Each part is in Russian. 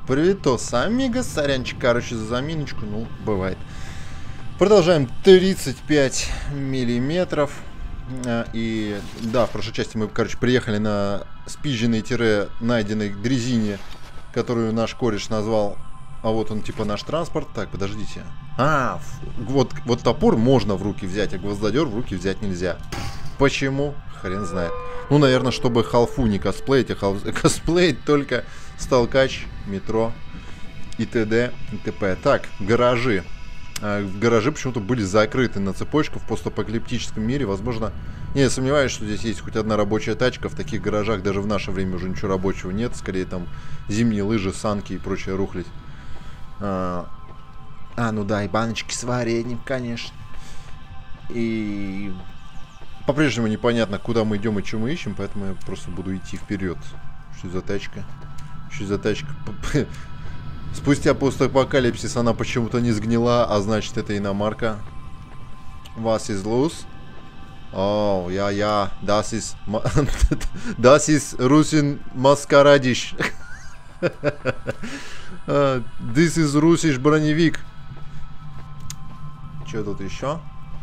Привитос, амигос, сорянчик, короче, за заминочку, ну, бывает. Продолжаем 35 миллиметров. И, да, в прошлой части мы, короче, приехали на спизженной-найденной дрезине, которую наш кореш назвал, а вот он, типа, наш транспорт. Так, подождите. Вот топор можно в руки взять, а гвоздодер в руки взять нельзя. Почему? Хрен знает. Ну, наверное, чтобы халфу не косплеить, а косплеить только сталкач, метро и т.д. и т.п. Так, гаражи. Гаражи почему-то были закрыты на цепочку в постапокалиптическом мире. Возможно, я сомневаюсь, что здесь есть хоть одна рабочая тачка. В таких гаражах даже в наше время уже ничего рабочего нет. Скорее там зимние лыжи, санки и прочее рухлядь. Ну да, и баночки с вареньем, конечно. И по-прежнему непонятно, куда мы идем и что мы ищем, поэтому я просто буду идти вперед. Что за тачка? Что за тачка? Спустя постапокалипсис она почему-то не сгнила, а значит это иномарка. Was ist los? Oh, ja, das ist Russian Maskaradisch. This is Russisch броневик. Что тут еще?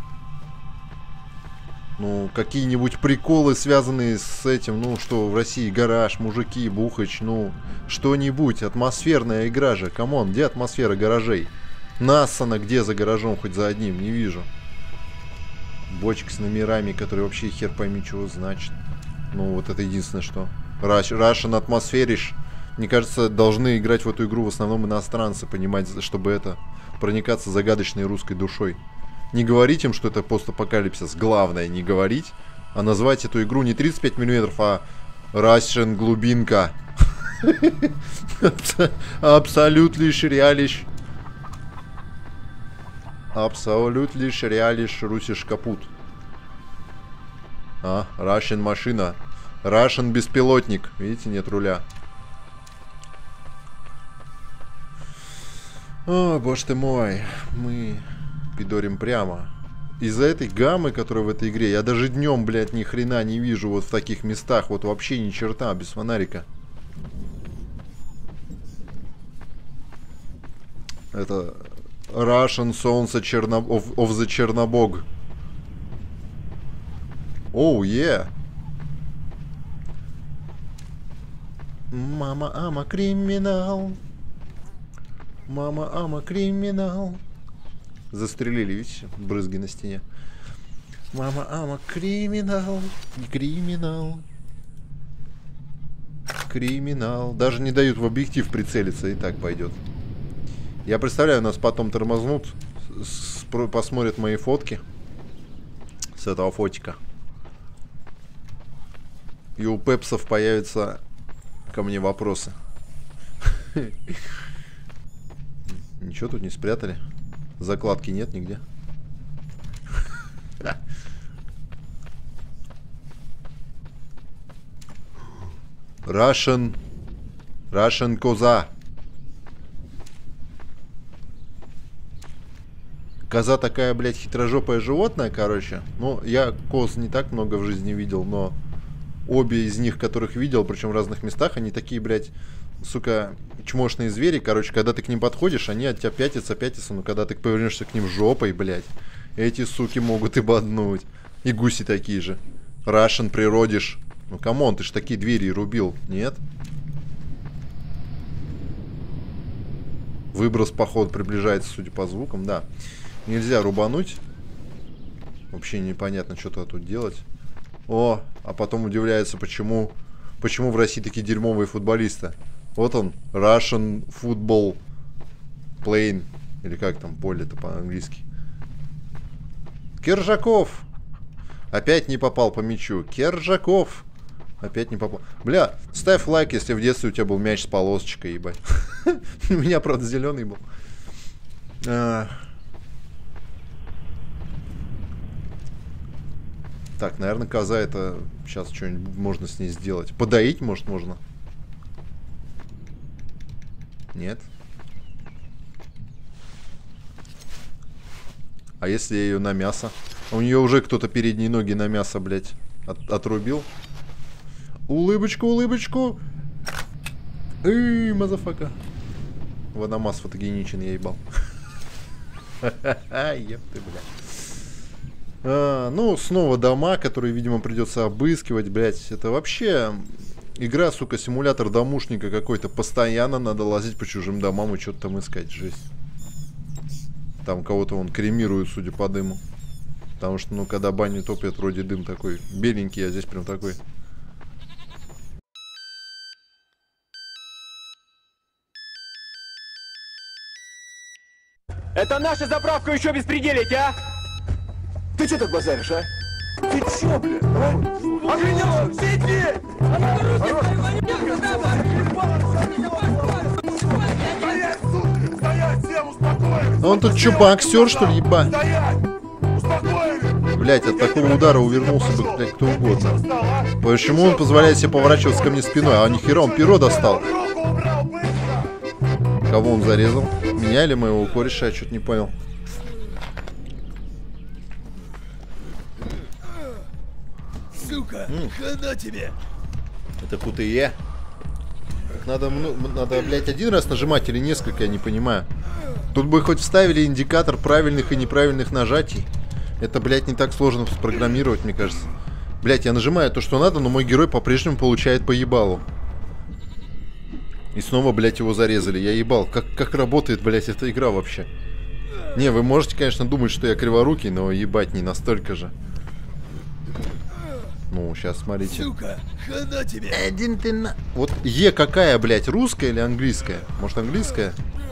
Ну, какие-нибудь приколы, связанные с этим, ну, что в России гараж, мужики, бухач, ну, что-нибудь, атмосферная игра же, камон, где атмосфера гаражей? Нассана где за гаражом, хоть за одним, не вижу. Бочка с номерами, которые вообще хер пойми, чего значит. Ну, вот это единственное, что. Russian атмосфериш. Мне кажется, должны играть в эту игру в основном иностранцы, понимать, чтобы это, проникаться загадочной русской душой. Не говорить им, что это постапокалипсис. Главное не говорить, а назвать эту игру не 35 мм, а Russian глубинка. Абсолютно реалиш. Абсолютно реалиш русиш капут. Russian машина. Russian беспилотник. Видите, нет руля. О, боже ты мой. Мы пидорим прямо. Из-за этой гаммы, которая в этой игре, я даже днем, блядь, ни хрена не вижу вот в таких местах. Вот вообще ни черта, без фонарика. Это Russian солнце of the Чернобог. Оу, yeah. Мама, ама, криминал. Мама, ама, криминал. Застрелили, видите, брызги на стене. Мама, ама, криминал. Криминал. Криминал. Даже не дают в объектив прицелиться, и так пойдет. Я представляю, нас потом тормознут, посмотрят мои фотки с этого фотика. И у пепсов появятся ко мне вопросы. Ничего тут не спрятали. Закладки нет нигде. Russian коза. Коза такая, блядь, хитрожопое животное, короче. Ну, я коз не так много в жизни видел, но обе из них, которых видел, причем в разных местах, они такие, блядь, сука, чмошные звери. Короче, когда ты к ним подходишь, они от тебя пятятся, но когда ты повернешься к ним жопой, блядь, эти суки могут и боднуть. И гуси такие же. Russian природишь. Ну, камон, ты ж такие двери рубил, нет? Выброс, походу, приближается, судя по звукам, да. Нельзя рубануть. Вообще непонятно, что тут делать. О, а потом удивляется, почему в России такие дерьмовые футболисты. Вот он, Russian football plane. Или как там, поле-то по-английски. Кержаков. Опять не попал по мячу. Кержаков. Опять не попал. Бля, ставь лайк, если в детстве у тебя был мяч с полосочкой, ебать. У меня, правда, зеленый был. Так, наверное, коза это... Сейчас что-нибудь можно с ней сделать. Подоить, может, можно? Нет. А если я ее на мясо? У нее уже кто-то передние ноги на мясо, блядь, отрубил. Улыбочку, улыбочку. Эй, мазафака. Водомаз фотогеничен, я ебал. Еб ты, блядь. Ну, снова дома, которые, видимо, придется обыскивать, блядь. Это вообще игра, сука, симулятор домушника какой-то. Постоянно надо лазить по чужим домам и что-то там искать. Жесть. Там кого-то он кремирует, судя по дыму. Потому что, ну, когда бани топят, вроде дым такой беленький, а здесь прям такой. Это наша заправка еще беспределить, а? Ты что так базаришь, а? Ты чё, бля? Охренел? Сидеть! Стоять, сука! Стоять, всем успокоились! Он тут чё, боксер, что ли, ебать? Стоять! Успокоились! Блять, от такого удара увернулся бы, блядь, кто угодно. Почему он позволяет себе поворачиваться ко мне спиной? А нихера, он перо достал. Кого он зарезал? Меня или моего кореша? Я что-то не понял. Сука, хана тебе! Это КТЕ. Надо, блядь, один раз нажимать или несколько, я не понимаю. Тут бы хоть вставили индикатор правильных и неправильных нажатий. Это, блядь, не так сложно спрограммировать, мне кажется. Блядь, я нажимаю то, что надо, но мой герой по-прежнему получает по ебалу. И снова, блядь, его зарезали. Я ебал. Как работает, блядь, эта игра вообще? Не, вы можете, конечно, думать, что я криворукий, но ебать, не настолько же. Ну, сейчас, смотрите. Сука, хана тебе! Один ты на... Вот Е какая, блядь, русская или английская? Может, английская?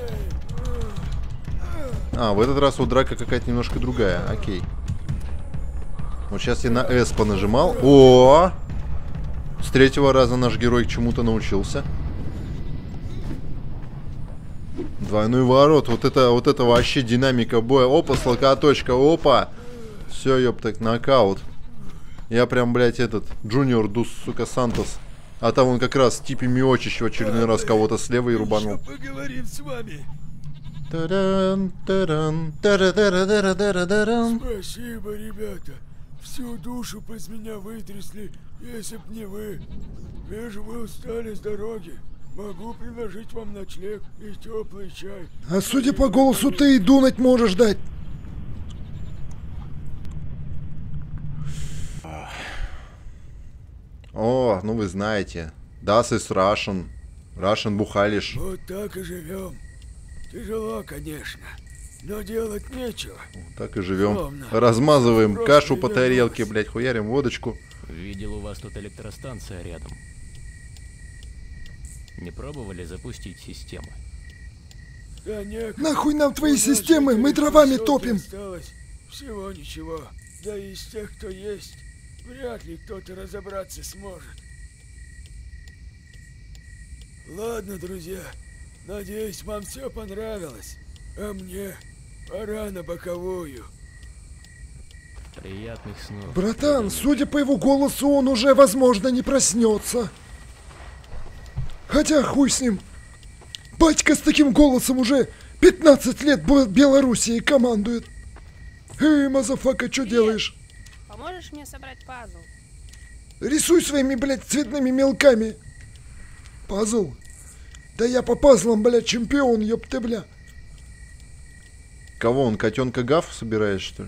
А, в этот раз вот драка какая-то немножко другая. Окей. Вот сейчас я на С понажимал. О! С третьего раза наш герой к чему-то научился. Двойной ворот. Вот это вообще динамика боя. Опа, слокоточка, опа. Все, ёптак, нокаут. Я прям, блядь, этот Джуниор Дус, сука, Сантос. А там он как раз типа Миочич в очередной раз кого-то слева и рубанул. Поговорим с вами. Спасибо, ребята. Всю душу из меня вытрясли, если б не вы. Вижу, вы устали с дороги. Могу предложить вам ночлег и теплый чай. А судя по голосу, ты и думать можешь дать. О, ну вы знаете. Das ist Russian. Russian бухалиш. Вот так и живем. Тяжело, конечно, но делать нечего. Так и живем. Словно. Размазываем Просто кашу по не тарелке, вернулась. блядь, хуярим водочку. Видел, у вас тут электростанция рядом. Не пробовали запустить систему? Да некогда. Нахуй нам твои У нас системы, мы жителей дровами сотни топим. Осталось всего ничего. Да и из тех, кто есть, вряд ли кто-то разобраться сможет. Ладно, друзья, надеюсь, вам все понравилось. А мне пора на боковую. Приятных снов. Братан, судя по его голосу, он уже, возможно, не проснется. Хотя хуй с ним. Батька с таким голосом уже 15 лет Белоруссией командует. Эй, мазафака, что делаешь? Поможешь мне собрать пазл? Рисуй своими, блядь, цветными мелками. Пазл? Да я по пазлам, блядь, чемпион, ёпты, бля. Кого он, котенка Гав собирает, что ли?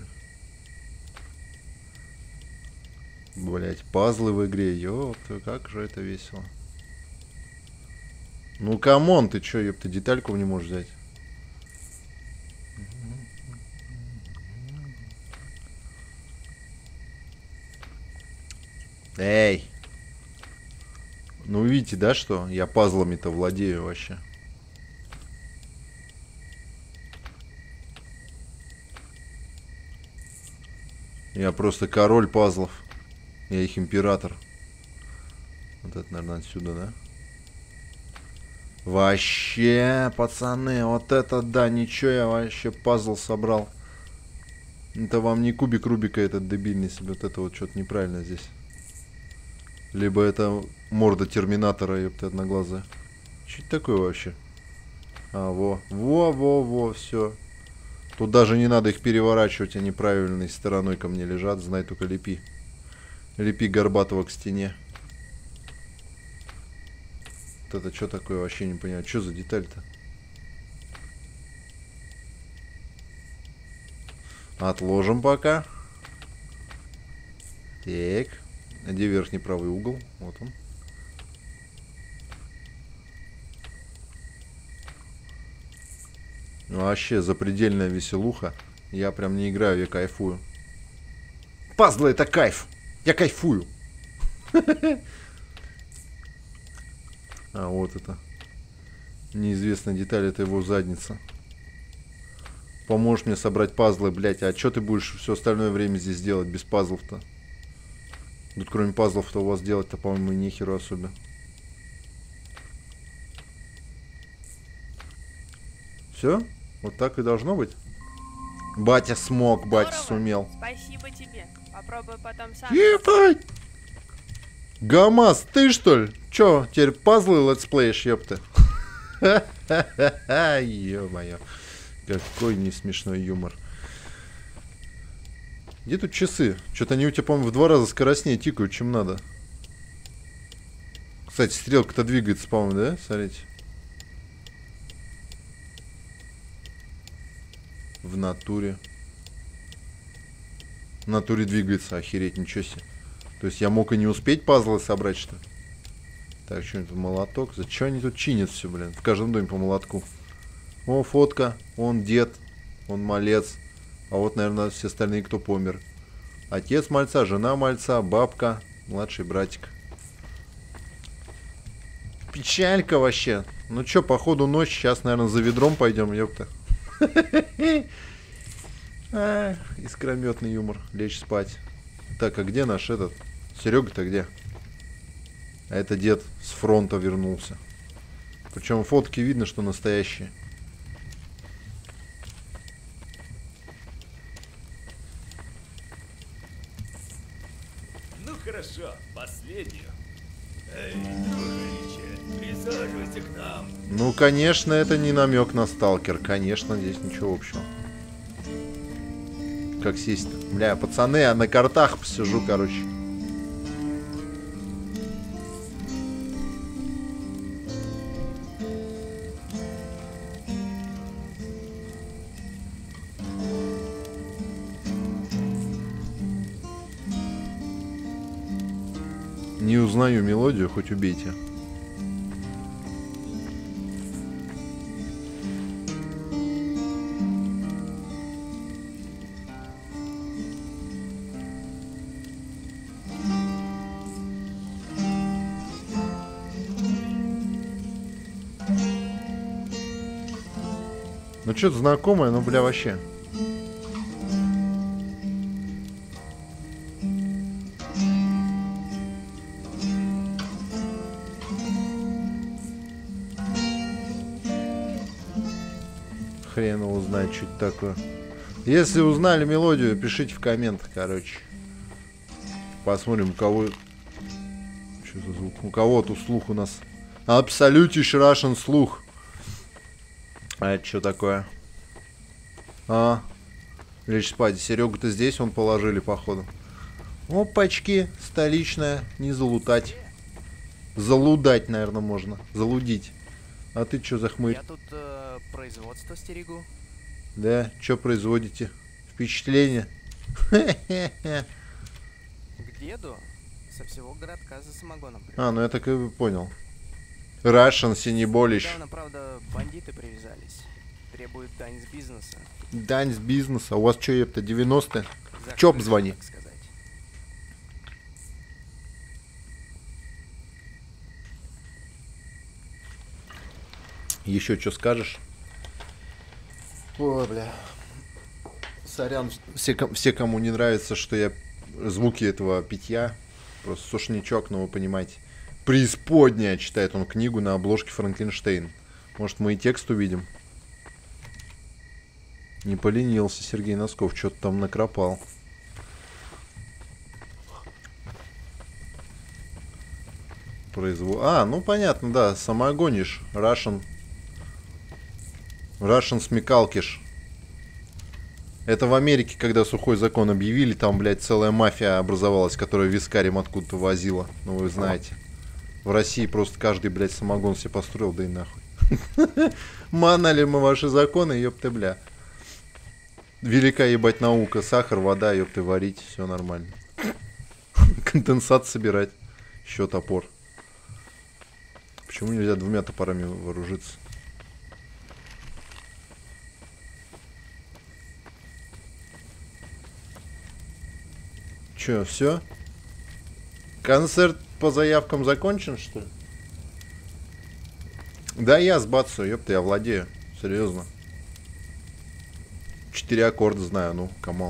Блять, пазлы в игре, ёпта, как же это весело. Ну камон, ты чё, ёпта, детальку не можешь взять? Эй! Ну видите, да, что я пазлами-то владею вообще. Я просто король пазлов. Я их император. Вот это, наверное, отсюда, да? Вообще, пацаны, вот это да, ничего, я вообще пазл собрал. Это вам не кубик Рубика этот дебильный себе, вот это вот что-то неправильно здесь. Либо это морда терминатора, ёпта, одноглазая. Что это такое вообще? А, во, все. Тут даже не надо их переворачивать, они правильной стороной ко мне лежат, знай только лепи. Лепи Горбатого к стене. Вот это что такое, вообще не понимаю. Что за деталь-то? Отложим пока. Так. Где верхний правый угол? Вот он. Вообще запредельная веселуха. Я прям не играю, я кайфую. Пазлы — это кайф. Я кайфую. А вот это. Неизвестная деталь, это его задница. Поможешь мне собрать пазлы, блять. А что ты будешь все остальное время здесь делать без пазлов-то? Тут кроме пазлов-то у вас делать-то, по-моему, нехеру особо. Все? Вот так и должно быть? Батя смог, батя Здорово. сумел. Спасибо тебе. Попробую потом сам. Ебать! Гамас, ты что ли? Чё, теперь пазлы летсплеишь, ёпта? Ха-ха-ха, ё-моё. Какой не смешной юмор. Где тут часы? Что-то они у тебя, по-моему, в 2 раза скоростнее тикают, чем надо. Кстати, стрелка-то двигается, по-моему, да? Смотрите. В натуре. В натуре двигается, охереть, ничего себе. То есть я мог и не успеть пазлы собрать, что ли? Так, что это, молоток? Зачем они тут чинят все, блин? В каждом доме по молотку. О, фотка. Он дед. Он малец. А вот, наверное, все остальные, кто помер. Отец мальца, жена мальца, бабка, младший братик. Печалька вообще. Ну чё, походу ночь. Сейчас, наверное, за ведром пойдем, ёпта. Искрометный юмор. Лечь спать. Так, а где наш этот? Серега-то где? А это дед с фронта вернулся. Причем фотки видно, что настоящие. Ну хорошо, последнюю. Эй, дружище, присаживайся к нам. Ну, конечно, это не намек на сталкер. Конечно, здесь ничего общего. Как сесть-то? Бля, пацаны, я на картах посижу, короче. Не узнаю мелодию, хоть убейте. Ну что-то знакомое, но бля вообще. Хрен его знает, что это такое. Если узнали мелодию, пишите в комментах, короче. Посмотрим, у кого... Что за звук? У кого тут слух у нас? Абсолютиш Russian слух. А это что такое? А, лечь спать. Серегу-то здесь он положили, походу. Опачки, столичная. Не залутать. Залудать, наверное, можно. Залудить. А ты что за хмырь? Я тут производство стерегу. Да, что производите? Впечатление? К деду со всего городка за самогоном привез. А, ну я так и понял. Russian Синеболищ. Недавно, правда, бандиты привязались. Требуют дань с бизнеса. Дань с бизнеса. У вас что, епта, 90-е? За Чоп крышу, звони. так сказать. Еще что скажешь? Ой, бля. Сорян, все, кому не нравится, что я звуки этого питья, просто сушничок, но вы понимаете. Преисподняя, читает он книгу на обложке Франкенштейн. Может, мы и текст увидим? Не поленился Сергей Носков, что-то там накропал. А, ну понятно, да, самогонишь. Russian смекалкиш. Это в Америке, когда сухой закон объявили, там, блядь, целая мафия образовалась, которая вискарем откуда-то возила. Ну, вы знаете. В России просто каждый, блядь, самогон себе построил, да и нахуй. Манали мы ваши законы, ёпты, бля. Велика, ебать, наука. Сахар, вода, ёпты, варить, все нормально. Конденсат собирать. Еще топор. Почему нельзя двумя топорами вооружиться? Че, все? Концерт по заявкам закончен, что ли? Да я сбацаю, ёпта, я владею. Серьезно. 4 аккорда знаю, ну, камон.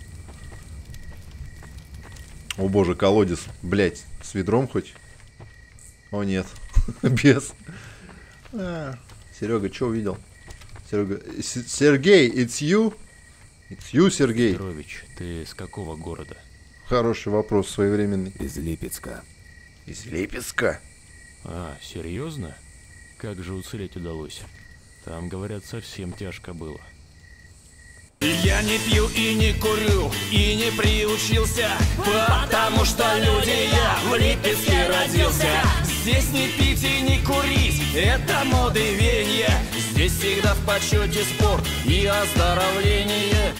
О боже, колодец. Блять, с ведром хоть? О нет, без. Серега, что увидел? Серега, Сергей, it's you? It's you, Сергей. Петрович, ты с какого города? Хороший вопрос, своевременный. Из Липецка. Из Липецка? А, серьезно? Как же уцелеть удалось? Там, говорят, совсем тяжко было. Я не пью и не курю, и не приучился, потому что люди, я в Липецке родился. Здесь не пить и не курить, это моды веяния. Здесь всегда в почете спорт и оздоровление.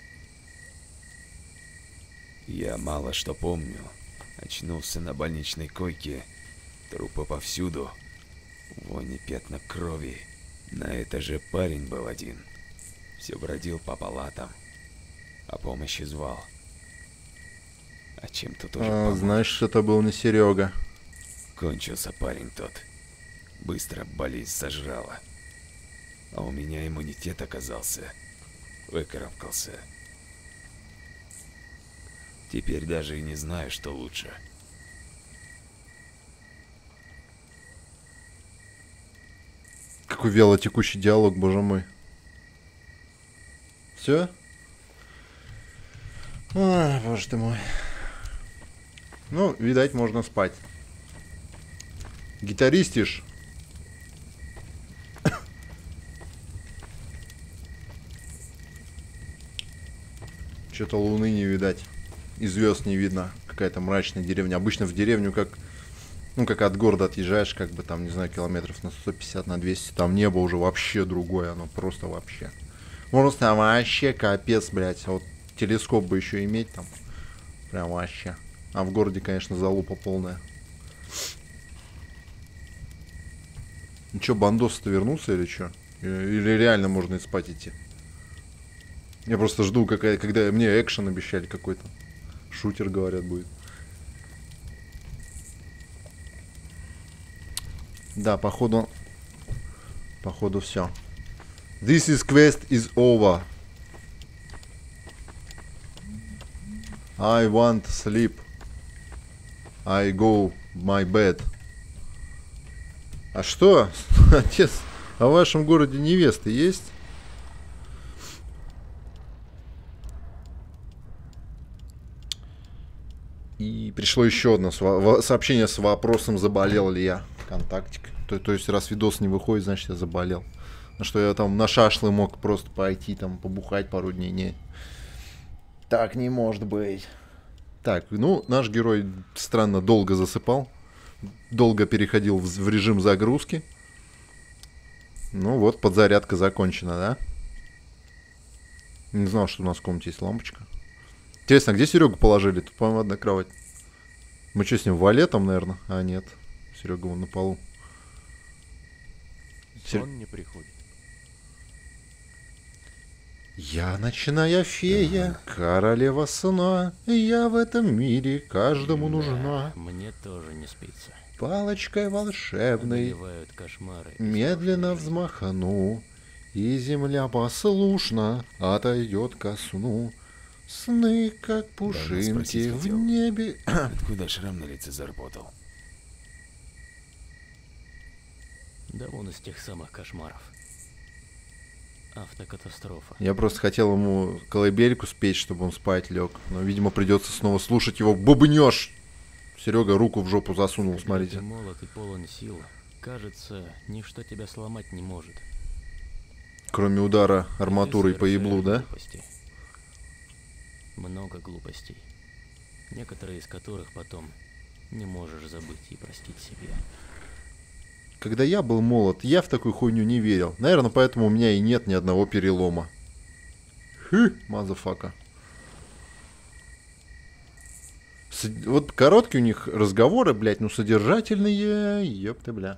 Я мало что помню. Очнулся на больничной койке. Трупы повсюду. Вонь и пятна крови. На этаже парень был один. Все бродил по палатам. О помощи звал. А чем-то тоже помог. Знаешь, это был не Серега. Кончился парень тот. Быстро болезнь сожрала. А у меня иммунитет оказался. Выкарабкался. Теперь даже и не знаю, что лучше. Какой вялотекущий диалог, боже мой. Все? Ой, боже ты мой. Ну, видать, можно спать. Гитаристишь? Что-то луны не видать. И звезд не видно. Какая-то мрачная деревня. Обычно в деревню как... Ну, как от города отъезжаешь, как бы там, не знаю, километров на 150, на 200. Там небо уже вообще другое. Оно просто вообще. Просто вообще капец, блядь. А вот телескоп бы еще иметь там. Прям вообще. А в городе, конечно, залупа полная. Ну что, бандосы-то вернутся или что? Или реально можно и спать идти? Я просто жду, когда мне экшен обещали какой-то. Шутер, говорят, будет. Да, походу все. This is quest is over. I want sleep. I go my bed. А что? Отец, а в вашем городе невесты есть? И пришло еще одно сообщение с вопросом, заболел ли я. Контактик. То есть, раз видос не выходит, значит, я заболел. На что я там на шашлы мог просто пойти, там, побухать пару дней. Не. Так не может быть. Так, ну, наш герой странно долго засыпал. Долго переходил в режим загрузки. Ну вот, подзарядка закончена, да? Не знал, что у нас в комнате есть лампочка. Интересно, а где Серегу положили? Тут, по-моему, одна кровать. Мы что, с ним валетом, наверное? А, нет. Серега вон на полу. Он не приходит. Я ночная фея, королева сна. Я в этом мире каждому нужна. Мне тоже не спится. Палочкой волшебной Одолевают кошмары. медленно взмахну, и земля послушно отойдет ко сну. Сны, как пушинки спросить в хотел. небе. Откуда шрам на лице заработал? Да вон из тех самых кошмаров. Автокатастрофа. Я просто хотел ему колыбельку спеть, чтобы он спать лег. Но, видимо, придется снова слушать его бубнёж. Серега руку в жопу засунул, Когда смотрите. ты молод и полон сил, кажется, ничто тебя сломать не может. Кроме удара Ты арматурой по еблу, да? глупостей. Много глупостей. Некоторые из которых потом не можешь забыть и простить себе. Когда я был молод, я в такую хуйню не верил. Наверное, поэтому у меня и нет ни одного перелома. Мазафака. Вот короткие у них разговоры, блядь, ну содержательные, ёпты, бля.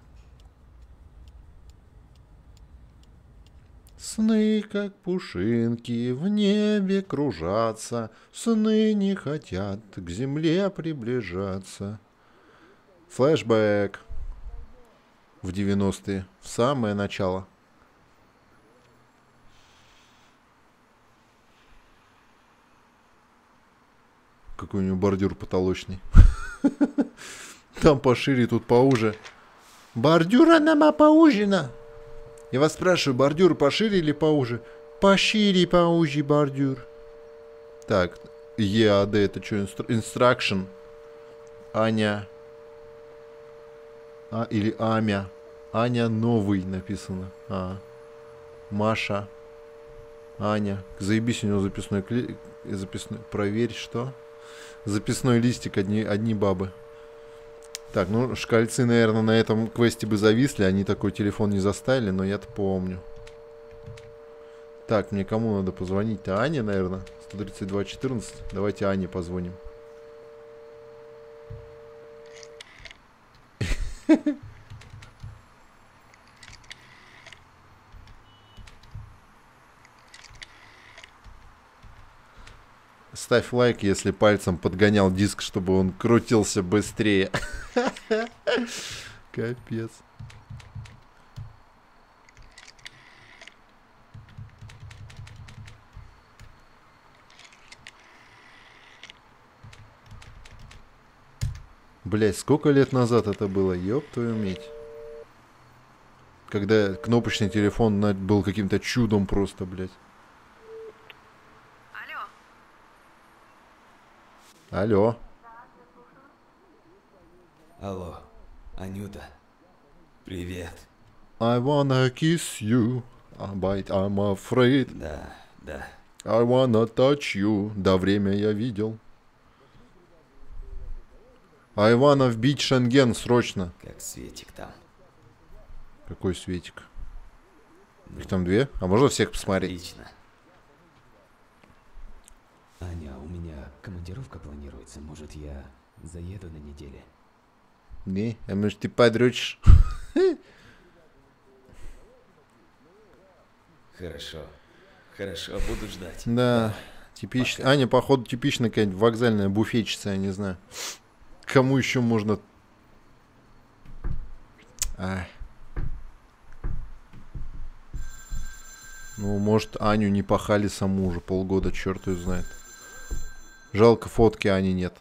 Сны, как пушинки, в небе кружатся, сны не хотят к земле приближаться. Флэшбэк в 90-е, в самое начало. Какой у него бордюр потолочный. Там пошире, тут поуже. Бордюра нам поужина. Я вас спрашиваю, бордюр пошире или поуже? Пошире, поуже бордюр. Так, ЕАД это что? Instruction. Аня. Или Амя. Аня новый написано. Маша. Аня. Заебись, у него записной записной. Проверь, что? Записной листик, одни бабы. Так, ну, шкальцы, наверное, на этом квесте бы зависли. Они такой телефон не заставили, но я-то помню. Так, мне кому надо позвонить-то? Ане, наверное. 132-14. Давайте Ане позвоним. Ставь лайк, если пальцем подгонял диск, чтобы он крутился быстрее. Капец. Блять, сколько лет назад это было? Ёб твою медь. Когда кнопочный телефон был каким-то чудом просто, блять. Алло. Алло, Анюта. Привет. I wanna kiss you, but I'm afraid. Да. I wanna touch you. Да, время я видел. I wanna вбить Шенген срочно. Как Светик там? Какой Светик? Их там две? А можно всех посмотреть? Отлично. Аня, у меня командировка планируется. Может, я заеду на неделю? Не, а может ты подрочишь? Хорошо, буду ждать. Да, типично. Аня, походу, типичная какая-нибудь вокзальная буфетчица, я не знаю. Кому еще можно... Ну, может, Аню не пахали саму уже полгода, черт ее знает. Жалко, фотки Ани нет.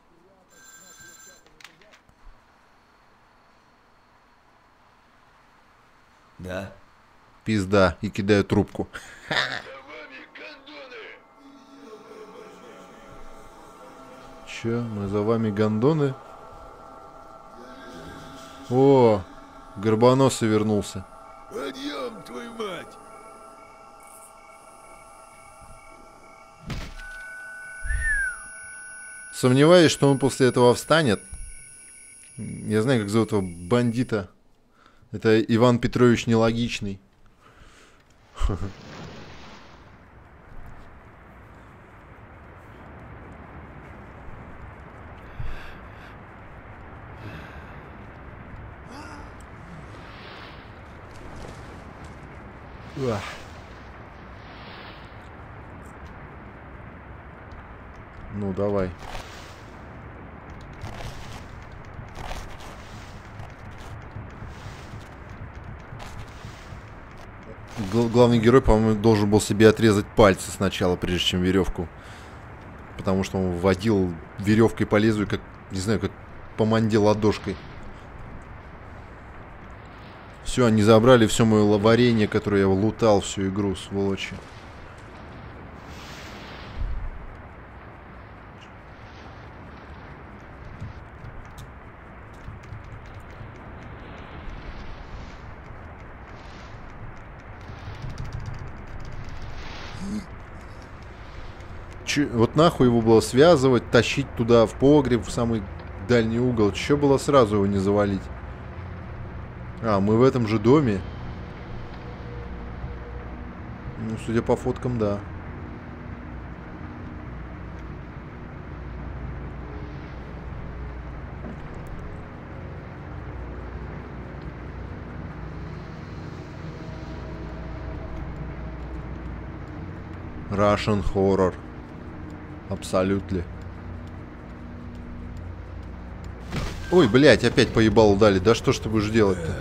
Да? Пизда, и кидаю трубку. Че, мы за вами гондоны? О, Горбоносый вернулся. Подъем, твою мать! Сомневаюсь, что он после этого встанет. Я знаю, как зовут этого бандита. Это Иван Петрович Нелогичный. Ну, давай. Главный герой, по-моему, должен был себе отрезать пальцы сначала, прежде чем веревку. Потому что он водил веревкой по лезвию, как, не знаю, как по манде ладошкой. Все, они забрали все мое варенье, которое я лутал всю игру, сволочи. Вот нахуй его было связывать, тащить туда в погреб, в самый дальний угол. Че было сразу его не завалить? А, мы в этом же доме. Ну, судя по фоткам, да. Russian horror. Абсолютно. Ой, блядь, опять поебал дали. Да что ж ты будешь делать-то?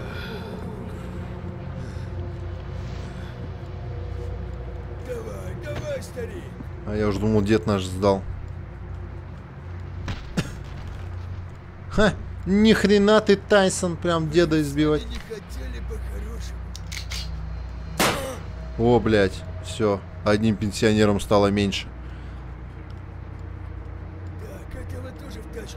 Давай, старик. А я уже думал, дед наш сдал. Ха! Ни хрена ты, Тайсон, прям деда избивать. Не хотели по-хорошему. О, блядь, все. Одним пенсионером стало меньше. Так, этого тоже в тачку.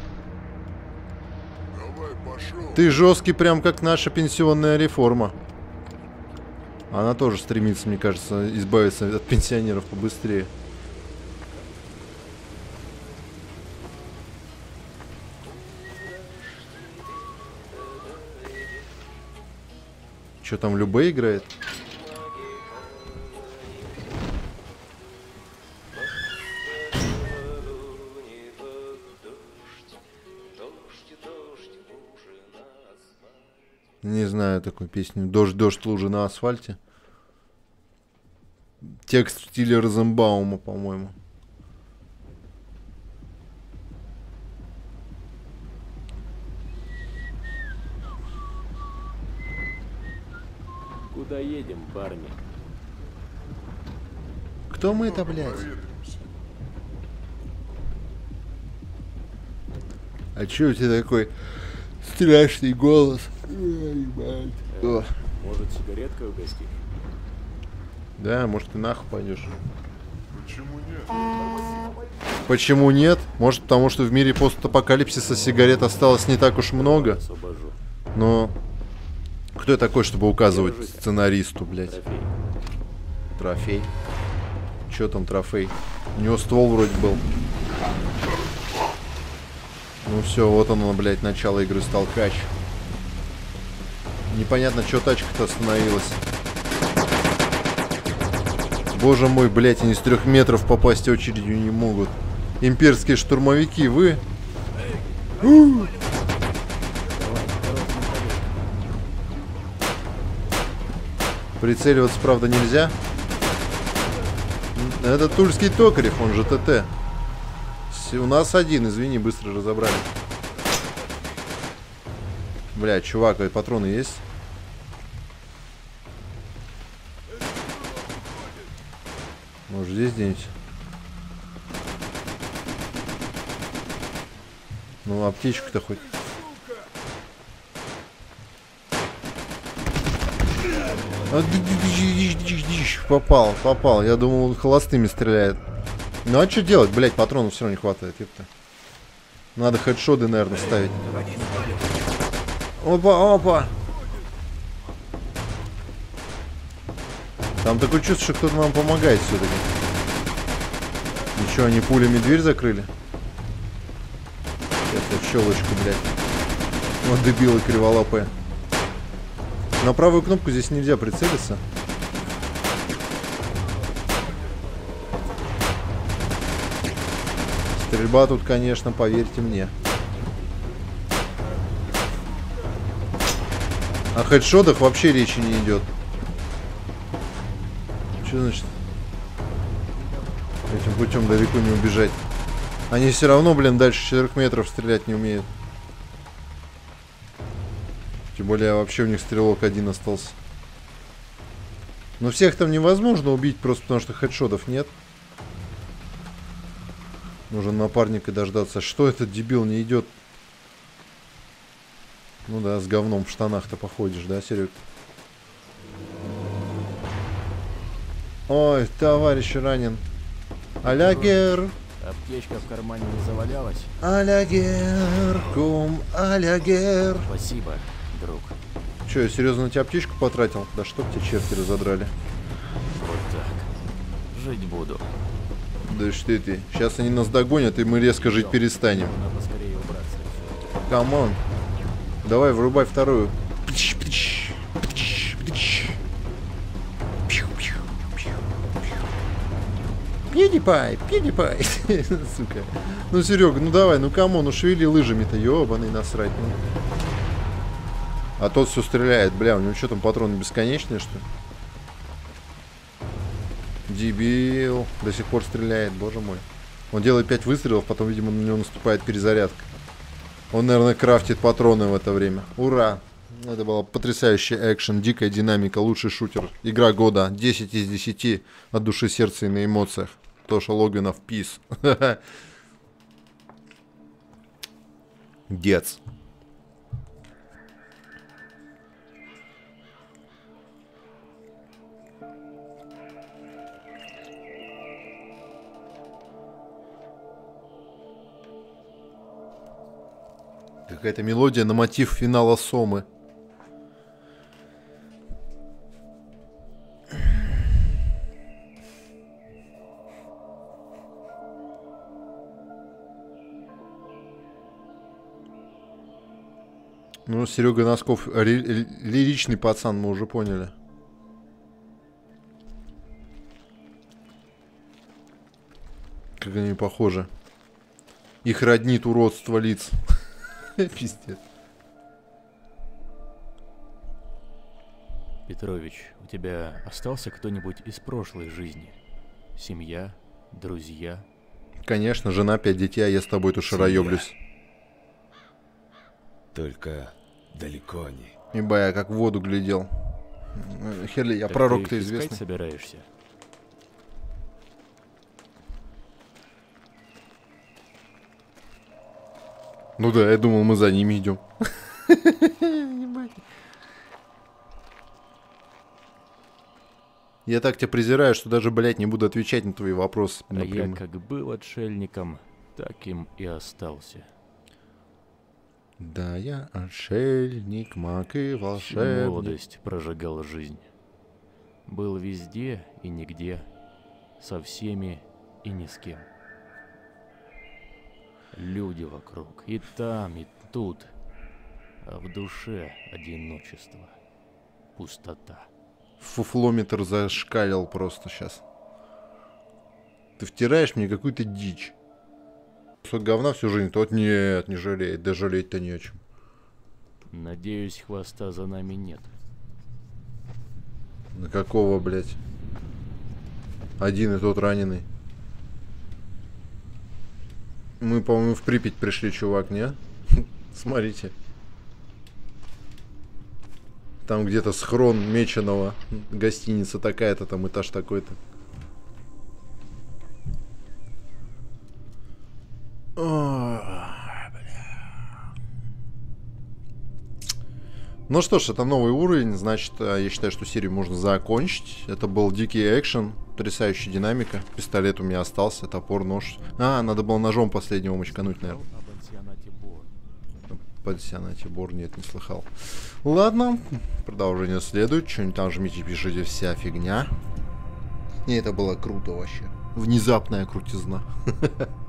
Давай, пошел. Ты жесткий, прям как наша пенсионная реформа. Она тоже стремится, мне кажется, избавиться от пенсионеров побыстрее. Что там, Любэ играет? Не знаю такой песню. Дождь, дождь, лужи на асфальте. Текст в стиле Розенбаума, по-моему. Куда едем, парни? Кто мы-то, блядь? А чё у тебя такой страшный голос? О. Может, сигареткой угостишь? Да, может, ты нахуй пойдешь. Почему нет? Почему нет? Может, потому что в мире постапокалипсиса сигарет осталось не так уж много. Освобожу. Но кто я такой, чтобы указывать сценаристу, блядь? Трофей. Трофей? Чё там трофей? У него ствол вроде был. Ну все, вот оно, блядь, начало игры сталкач. Непонятно, что тачка-то остановилась. Боже мой, блядь, они с 3 метров попасть очередью не могут. Имперские штурмовики, вы? Прицеливаться, правда, нельзя. Это тульский Токарев, он же ТТ. У нас один, извини, быстро разобрали. Бля, чувак, а патроны есть? Может, здесь где-нибудь? Ну, аптечку-то хоть. Попал, попал. Я думал, он холостыми стреляет. Ну а что делать, блять, патронов все равно не хватает, ёпта. Надо хедшоты, наверное, ставить. Опа, опа. Там такое чувство, что кто-то нам помогает все-таки. Ничего, они пулями дверь закрыли? Сейчас вот щелочку, блядь. Вот дебилы криволапые. На правую кнопку здесь нельзя прицелиться. Стрельба тут, конечно, поверьте мне. О хедшотах вообще речи не идет. Что значит? Этим путем далеко не убежать. Они все равно, блин, дальше 4 метров стрелять не умеют. Тем более, вообще у них стрелок один остался. Но всех там невозможно убить, просто потому что хедшотов нет. Нужен напарника дождаться. Что этот дебил не идет? Ну да, с говном в штанах-то походишь, да, Серег? Ой, товарищ ранен. Алягер. Аптечка в кармане не завалялась? Алягер, кум, алягер. Спасибо, друг. Че, я серьезно на тебя аптечку потратил? Да чтоб тебя черти разодрали. Вот так. Жить буду. Да что ты? Сейчас они нас догонят, и мы резко жить перестанем. Надо поскорее убраться. Камон. Давай, врубай вторую. PewDiePie, PewDiePie. Сука. Ну, Серега, ну давай, ну камон, ну шевели лыжами-то, ёбаный насрать. Ну. А тот все стреляет, бля, у него что там, патроны бесконечные, что ли? Дебил. До сих пор стреляет, боже мой. Он делает 5 выстрелов, потом, видимо, на него наступает перезарядка. Он, наверное, крафтит патроны в это время. Ура! Это была потрясающая экшен, дикая динамика, лучший шутер. Игра года. 10 из 10 от души, сердца и на эмоциях. Тоша Логвинов, пис. Дец. Какая-то мелодия на мотив финала Сомы. Ну, Серега Носков лиричный пацан, мы уже поняли. Как они похожи. Их роднит уродство лиц. Пиздец. Петрович, у тебя остался кто-нибудь из прошлой жизни? Семья, друзья? Конечно, жена, 5 детей, а я с тобой тут шароёблюсь. Только далеко они. Ибо я как в воду глядел. Херли, я пророк-то известный. Ты собираешься? Ну да, я думал, мы за ними идем. Я так тебя презираю, что даже, блядь, не буду отвечать на твои вопросы. А я как был отшельником, так им и остался. Да, я отшельник, маг и волшебник. Всю молодость прожигал жизнь. Был везде и нигде, со всеми и ни с кем. Люди вокруг, и там, и тут. А в душе одиночество, пустота. Фуфлометр зашкалил просто сейчас. Ты втираешь мне какую-то дичь. Кусок говна всю жизнь, тот нет, не жалеет. Да жалеть-то не о чем. Надеюсь, хвоста за нами нет. На какого, блядь? Один и тот раненый. Мы, по-моему, в Припять пришли, чувак, не? Смотрите. Там где-то схрон Меченого. Гостиница такая-то, там этаж такой-то. Ну что ж, это новый уровень, значит, я считаю, что серию можно закончить. Это был дикий экшен, потрясающая динамика. Пистолет у меня остался, топор, нож. А, надо было ножом последнего мочкануть, наверное. Пансионате Бор, нет, не слыхал. Ладно, продолжение следует. Что-нибудь там жмите, пишите, вся фигня. И это было круто вообще. Внезапная крутизна.